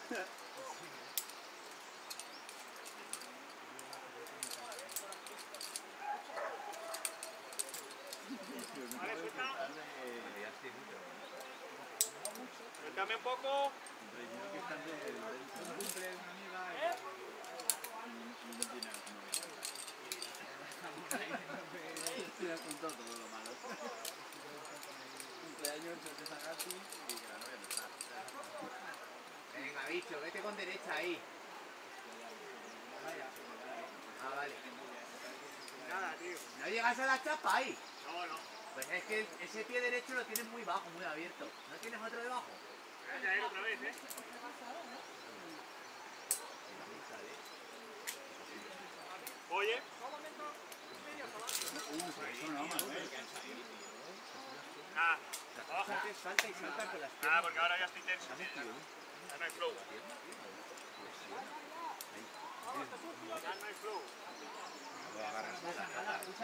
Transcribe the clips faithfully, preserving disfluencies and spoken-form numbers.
Vale, suelta. Suéltame un poco. ¿Eh? Se ha contado todo lo malo. Cumpleaños, de Sagasti y que la novia no está. Venga, bicho, vete con derecha ahí. Ah, vale. Nada, tío. ¿No llegas a la chapa ahí? No, no. Pues es que ese pie derecho lo tienes muy bajo, muy abierto. ¿No tienes otro debajo? Voy a caer otra vez, ¿eh? Oye. Nada. Abajo. Salta y salta con las piernas. Nada, porque ahora ya estoy tenso. Ya no hay flow. Ya no hay flow. O agarras de la jala. O te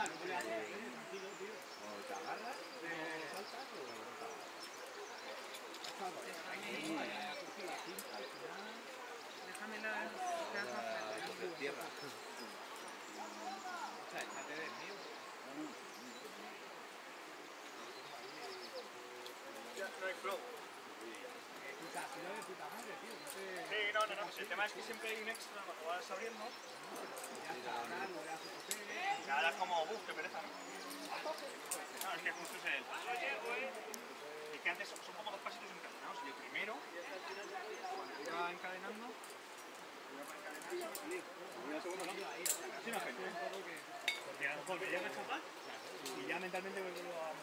agarras, o saltas, o no te agarras. Déjame las gafas. De tierra. Échate del mío. Ya no hay flow. Sí, no, no, no. El tema es que siempre hay un extra cuando vas abriendo. Y ahora es como, uff, qué pereza, ¿no? No, es que justo es el... Es que antes son como dos pasitos encadenados. Y el primero, cuando iba encadenando... Una segunda, ¿no? Sí, no, gente. Porque a lo mejor me llega a chapar y ya mentalmente me vuelvo a...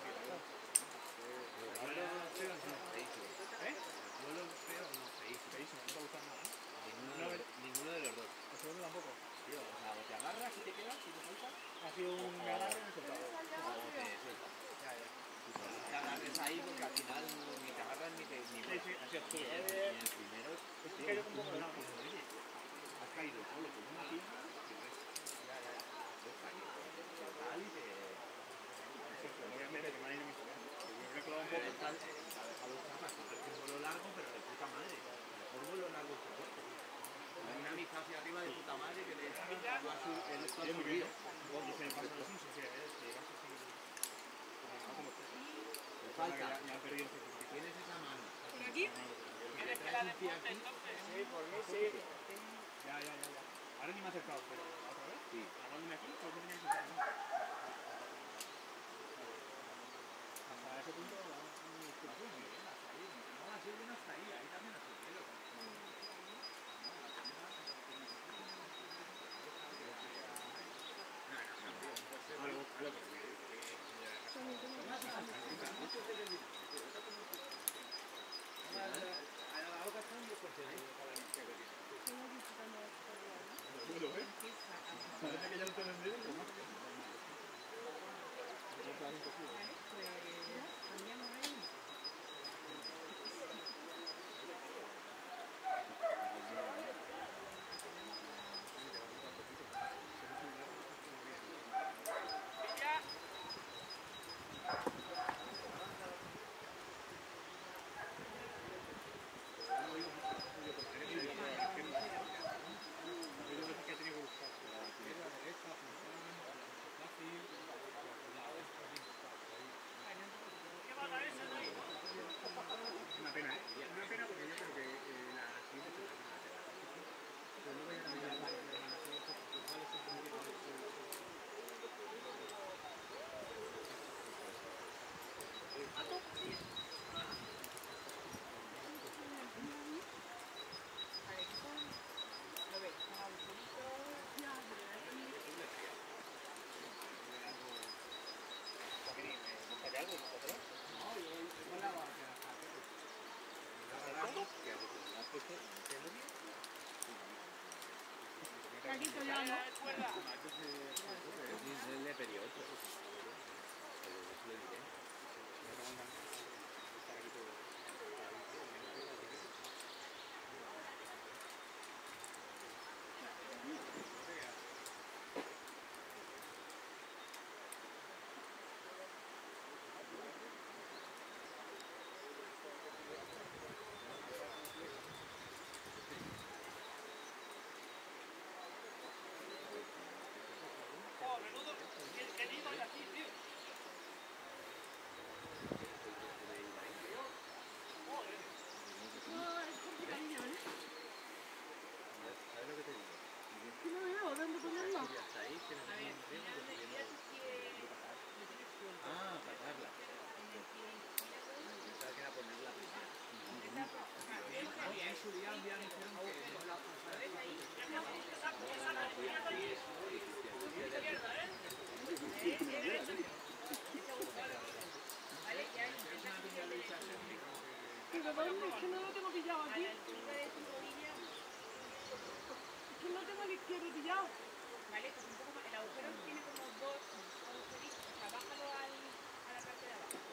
¿Eh? Duelo feo, no, feísimo. Feísimo, no te gusta nada, ¿eh? Ninguno, de, ninguno de los dos. El segundo tampoco. Tío, o sea, o te agarras y te quedas y te saltas. Ha sido un agarre y un soltado. O te sueltas. Ya, ya. No te agarres ahí porque al final ni te agarras ni te ni Sí, sí, así es. Y el, y el primero Es que cayó un poco de lado. has caído solo con una pierna y ves. Ya, ya, ya. Dos años. Total y te. Obviamente que me han ido mis problemas. Yo creo que lo un poco. Tal, a los chapas, es un vuelo largo, pero de puta madre. Mejor vuelo largo que corto. Hay una amistad hacia arriba de puta madre que le da el esto Yo muy bien. subido. Y se me pasa los Simpsons, que es que vas así. No como estés. Falta. Ya ya he perdido el Si tienes esa mano. ¿Por aquí? ¿Quieres que la desmonte entonces? Sí, por mí sí. Ya, ya, ya, ya. Ahora ni me he acercado, pero ¿la otra vez? Sí. Aguándome aquí, pues no me he acercado. Hasta ese punto, no me escucho. No, así bien hasta ahí, ahí también hasta el pelo. Algo, algo que parece que ya lo tengo en medio, ¿no? Una pena, ¿eh? Una pena porque yo creo que eh, la siguiente semana pero luego ya no hay nada. Caquito ya, ¿no? Es el de periodo. su día un día me dijeron que no la pasara. Pero ¿dónde? Es que no lo tengo pillado aquí. Es que no tengo el izquierdo pillado. Vale, pues un poco más. El agujero tiene como dos agujeritos. O sea, bájalo al, a la parte de abajo.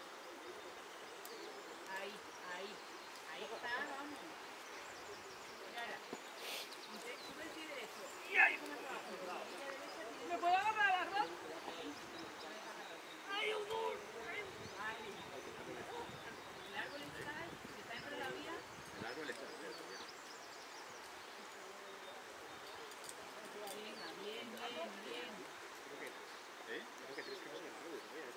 Ahí, ahí. Ahí está, vamos. Y ahora, sube el pie derecho. Y ahí, como abajo. ¿Me puedo agarrar a la ras? ¡Ay, un gol! Ahí. El árbol está, está dentro de la vía. El árbol está cerca ya. Venga, bien, bien, bien. ¿Eh? Creo que tienes que poner el árbol.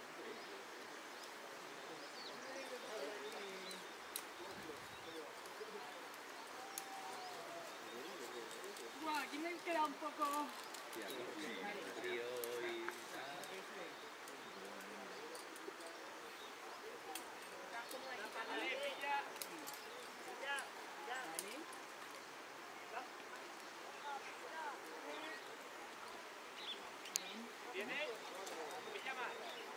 Buah, aquí me queda un poco... Sí, frío y Estás como ahí, vale. ¿Viene? Pilla más.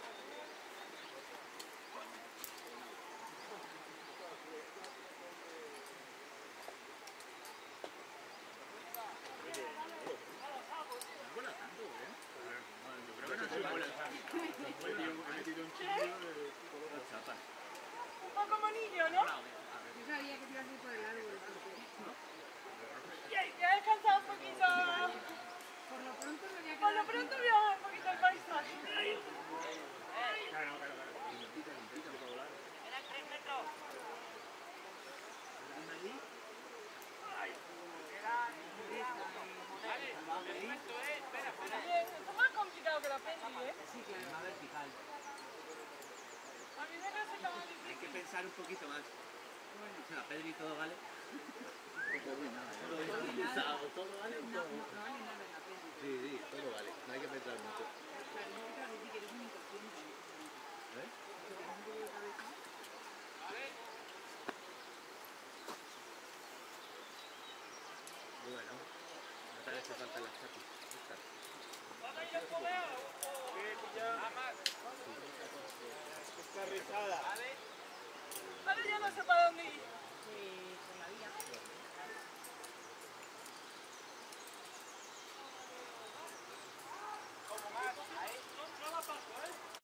Yo creo que no se vuela. He metido un chiquillo de chapas. Un poco monillo, ¿no? Yo sabía que te ibas a ir por el árbol. Ya, ya he descansado un poquito. Por lo pronto me voy a Por lo pronto voy a ver un poquito el paisaje. Claro, claro, claro. Eran tres metros. Oye, esto es más complicado que la peli, ¿eh? sí, claro. Más vertical. A mí me resulta más Hay difícil. que pensar un poquito más. O sea, Pedro y todo vale. Todo y nada. Todo y nada. Todo vale. No, no, no vale nada en la peli. Sí, sí, todo vale. No hay que pensar mucho. Claro, no te vas a decir que eres un inconsciente. ¿Eh? Que tienes un poco de cabeza. Bueno, no te hace falta las chapis. Estas. Está rizada. Ahora ya no sé para dónde ir. Eh,